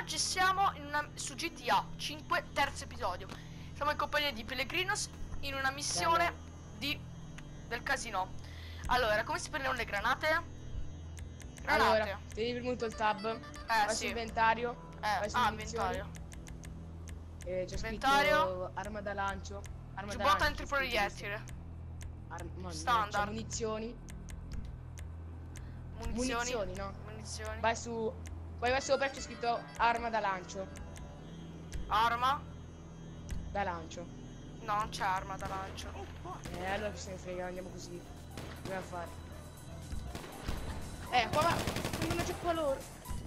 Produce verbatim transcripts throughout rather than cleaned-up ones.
oggi siamo in una, su G T A cinque, terzo episodio. Siamo in compagnia di Pellegrinos in una missione di, del casino. Allora, come si prendono le granate? Granate. Allora, devi premuto il tab, Eh, vai sì. su inventario, Eh, vai su ah, munizioni, inventario. e c'è Inventario. scritto arma da lancio. Arma da Giubbotto lancio, c'è antiproiettile. scritto Ar ma Standard. c'è munizioni. Munizioni. Munizioni, no? Munizioni. Vai su. Poi vai sopra, c'è scritto arma da lancio. Arma. Da lancio. No, non c'è arma da lancio. Eh, allora chi se ne frega, andiamo così. Dobbiamo fare. Eh, qua va. Non c'è qua loro.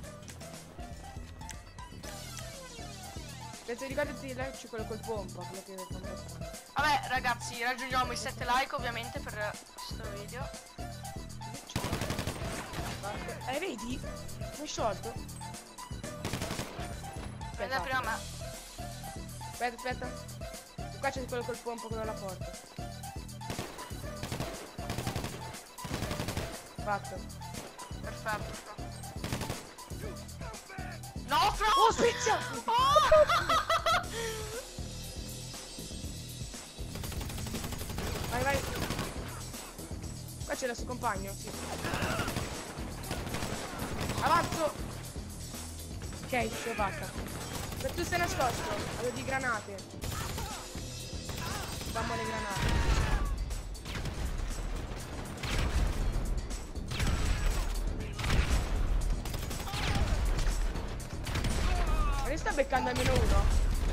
Penso ricordati là c'è quello col pompa, quello che pompa. Vabbè ragazzi, raggiungiamo i sette like ovviamente per questo video. Eh, vedi? Mi è sciolto. Prende prima me. Aspetta, aspetta. Qua c'è quello col pompo, quello alla porta. Fatto. Perfetto, fra. No, fra! Oh, spezia! Oh! Vai, vai. Qua c'è il suo compagno, sì. Avanzo! Ok, c'è vacca. Per tu sei nascosto, avevi granate. Dammo le granate. Ma ne sta beccando almeno uno?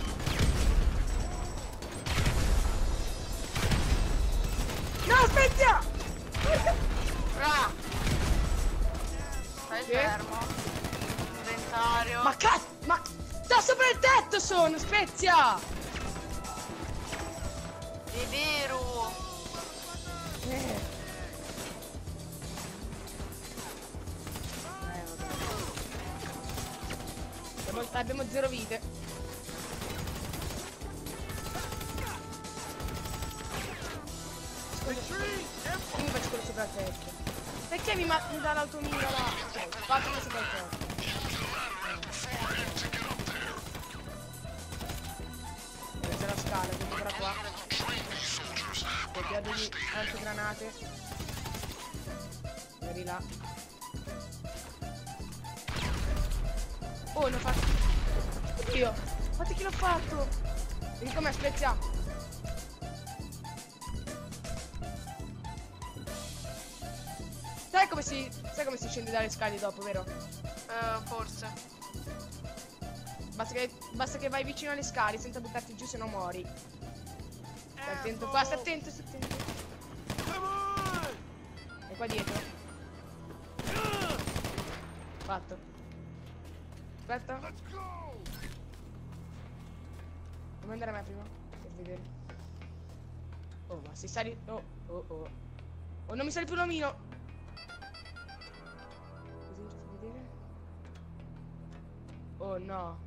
No, spezia! Fra! Stai Sì? fermo. Inventario. Ma cazzo! Ma sta sopra il tetto sono, spezia! È vero. Eh. Eh, vabbè. Abbiamo, abbiamo zero vite. Io mi faccio quello sopra il tetto. Perché mi, mi dà l'automira là? Ok, faccio quello sopra il tetto. C'è la scala, quindi ora qua. Abbiamo degli antigranate. Vedi là. Oh, l'ho fatto. Oddio, guarda chi l'ho fatto. Vedi com'è, spezia. Sai come si. Sai come si scende dalle scale dopo, vero? Eh, forse. Basta che, basta che vai vicino alle scale senza buttarti giù, se no muori. Stai attento qua, stai attento, stai attento. E qua dietro. Fatto. Aspetta. Come andare a me prima? Per vedere. Oh, ma si sali. Oh, oh, oh. Oh, non mi sale più l'omino. Così, per vedere. Oh no.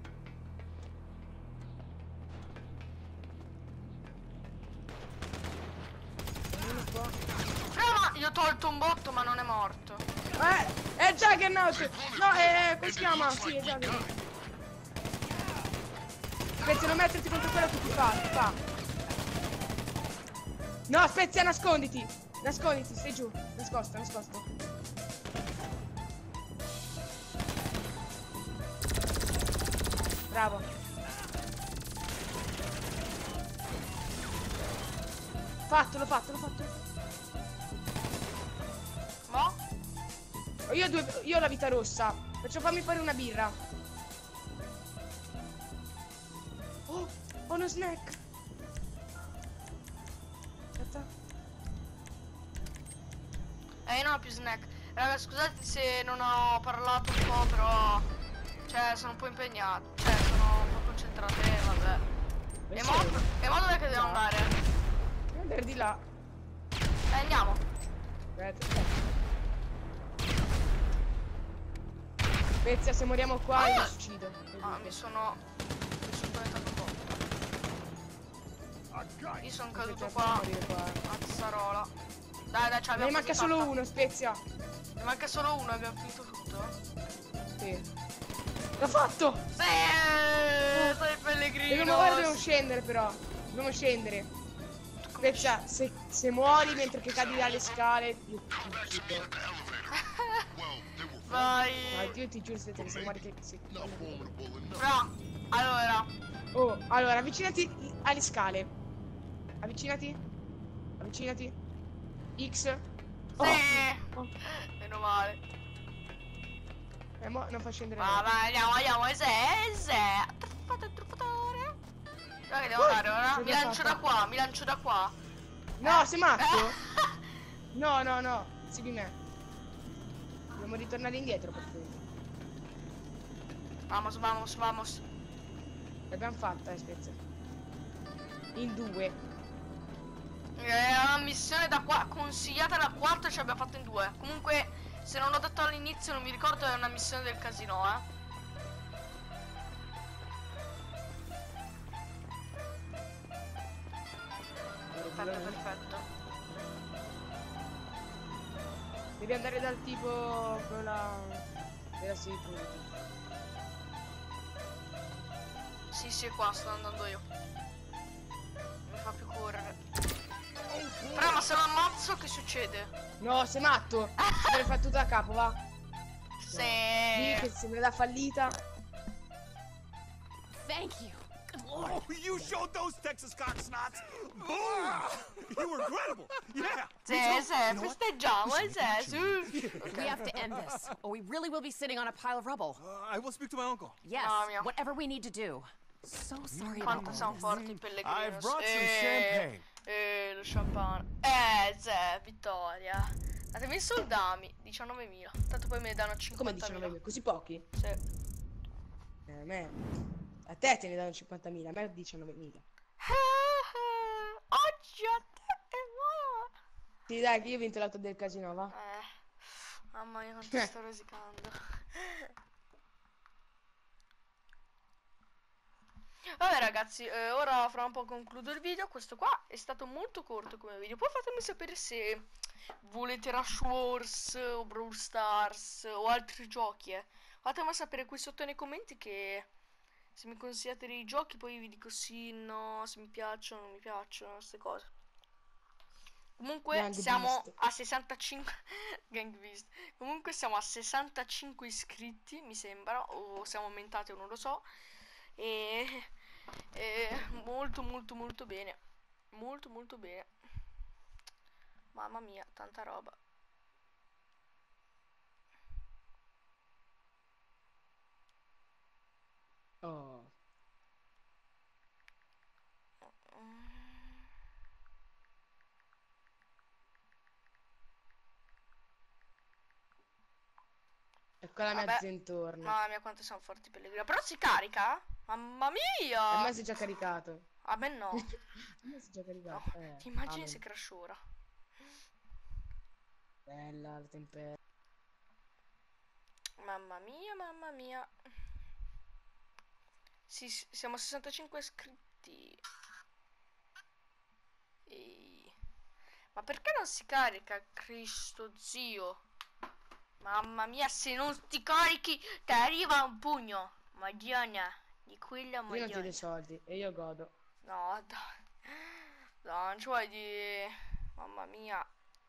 Fra, gli ho tolto un botto ma non è morto. Eh, è Juggernaut! No, è... come si chiama? Sì, è Juggernaut. Spezia, non metterti contro quello che ti fa, ti fa. No, Spezia, nasconditi! Nasconditi, stai giù. Nascosto, nascosto. Bravo. Fatto, l'ho fatto, l'ho fatto. Mo? Io ho, due, io ho la vita rossa. Perciò fammi fare una birra. Oh, ho uno snack. Aspetta. Eh, io non ho più snack. Raga, scusate se non ho parlato un po', però. Cioè, sono un po' impegnato. Cioè, sono un po' concentrato. Eh, vabbè. E mo? E mo dov'è che devo andare? Devo andare di là. Eh, andiamo. Aspetta, aspetta. Spezia, se moriamo qua Ah! io mi suicido. Ah, mi sono. Mi sono spaventato un po'. Io sono caduto qua a Zazzarola. Dai, dai, ce Ne l'abbiamo manca quasi solo fatta. uno, Spezia. Ne manca solo uno, abbiamo finito tutto. Sì. L'ho fatto! Sì, sei pellegrino. Dobbiamo, guarda, dobbiamo scendere però. Dobbiamo scendere. Aspetta, se, se muori mentre che cadi dalle scale, io ti uccido. Vai. Ma io ti giuro, aspetta, che se muori che... Se... Fra, allora. Oh, allora, avvicinati alle scale. Avvicinati. Avvicinati. X. Oh. Sì. Oh. Meno male. Eh, mo non fa scendere. Ma vai, andiamo, andiamo, Ese, Ese. Truffato, truffatore. Dove che devo Oh, fare ora? ce Mi l'ho lancio fatta. da qua, mi lancio da qua. No, sei matto? Eh. No, no, no. Segui me. Dobbiamo ritornare indietro per cui. Vamos, vamos, vamos. L'abbiamo fatta, eh, aspetta. In due. È una missione da qua, consigliata da quattro, ce l'abbiamo fatta in due. Comunque, se non l'ho detto all'inizio, non mi ricordo, è una missione del casino, eh. Perfetto, perfetto. Devi andare dal tipo quella della security. Sì, sì, qua sto andando io. Non mi fa più correre. Però, ma se lo ammazzo, che succede? No, sei matto! Si deve fare tutto da capo, va. Sì. Dì che se me la fallita. Thank you. Good lord. Oh, you showed those Texas cocksnots. Boom! You were incredible. Yeah. Sì, sì, festeggiamo, eh, sì, sì. We have to end this, or we really will be sitting on a pile of rubble. Uh, I will speak to my uncle. Yes, Mamma mia. whatever we need to do. So sorry about Quanto all siamo this. forti i pellegrini. I've brought some Eh, champagne. Eh, lo champagne. Eh, zè, vittoria. Datemi i soldami, diciannovemila. Tanto poi me ne danno Come cinquantamila. dicevano così pochi? Sì. Eh, a me. A te te ne danno cinquantamila, a me diciannovemila. Oggi a te e buona. Sì, dai, che io ho vinto l'auto del casino, va. Eh, mamma mia quanto Eh. sto rosicando. Vabbè ragazzi, eh, ora fra un po' concludo il video. Questo qua è stato molto corto come video. Poi fatemi sapere se volete Rush Wars o Brawl Stars o altri giochi, eh. Fatemi sapere qui sotto nei commenti che se mi consigliate dei giochi poi vi dico sì, no, se mi piacciono, non mi piacciono, queste cose. Comunque Gang siamo Beast. a sessantacinque Gang Beast. Comunque siamo a sessantacinque iscritti, mi sembra, o siamo aumentati o non lo so. E, e molto molto molto bene. Molto molto bene. Mamma mia, tanta roba. Oh. Ecco la mia Vabbè. zentorna. Mamma mia quanto siamo forti pellegrino. Però si carica? Mamma A mia. me si è già caricato. A me no. A me si è già No. caricato. Eh, Ti immagini amen. se crash ora? Bella la tempesta. Mamma mia, mamma mia. Sì, s- siamo a sessantacinque iscritti. Ehi. Ma perché non si carica, Cristo zio? Mamma mia, se non ti carichi ti arriva un pugno. Madonna, di quella Io non ti do Madonna. i soldi e io godo. No, dai. No, non ci vuoi di... Mamma mia.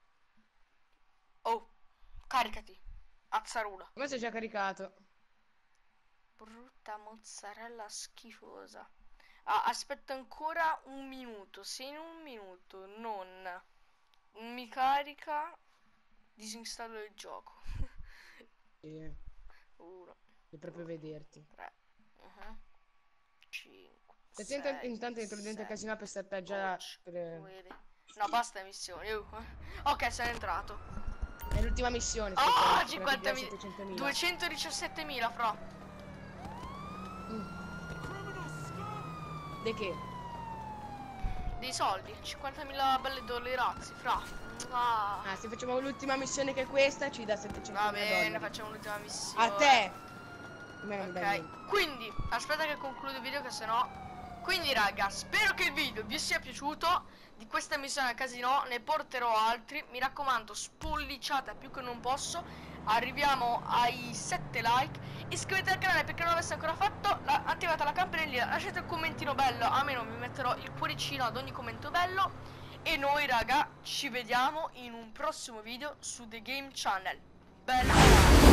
Oh, caricati. Azzarula. A me si è già caricato. Brutta mozzarella schifosa. Ah, aspetta ancora un minuto. Se in un minuto non mi carica, disinstallo il gioco. Sì, Uno, devo proprio vederti. tre, uh-huh, cinque, Intanto, sei, intanto entro dentro il sette, casino per stare già otto, per... nove. No, basta missioni. Uh. Ok, sono entrato. È l'ultima missione. Oh, aspetta, cinquantamila. settecentomila. duecentodiciassettemila, fra. De che? Dei soldi. cinquantamila belle dollarazzi, fra. Ah. Ah, se facciamo l'ultima missione che è questa, ci dà settecentomila Va bene, dollari. facciamo l'ultima missione. A te! A me non dà Ok, niente. quindi aspetta che concludo il video che sennò Quindi raga, spero che il video vi sia piaciuto. Di questa missione al casino ne porterò altri. Mi raccomando, spolliciate più che non posso. Arriviamo ai sette like. Iscrivetevi al canale perché non l'avesse ancora fatto. la, Attivate la campanellina. Lasciate un commentino bello. Almeno vi metterò il cuoricino ad ogni commento bello. E noi raga ci vediamo in un prossimo video su The Game Channel. Bella.